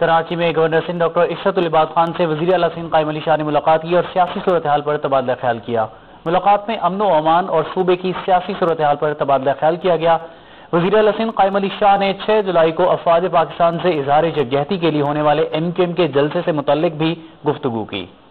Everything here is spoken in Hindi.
कराची में गवर्नर सिंध डॉक्टर इशरत-उल-इबाद खान से वज़ीर आला सिंध क़ाइम शाह ने मुलाकात की और सियासी सूरत हाल पर तबादला ख्याल किया। मुलाकात में अमन व अमान और सूबे की सियासी सूरत हाल पर तबादला ख्याल किया गया। वज़ीर आला सिंध क़ाइम शाह ने 6 जुलाई को अफ़वाज पाकिस्तान से इज़हार यकजहती के लिए होने वाले MQM के जलसे से मुतल्लिक भी गुफ्तगू की।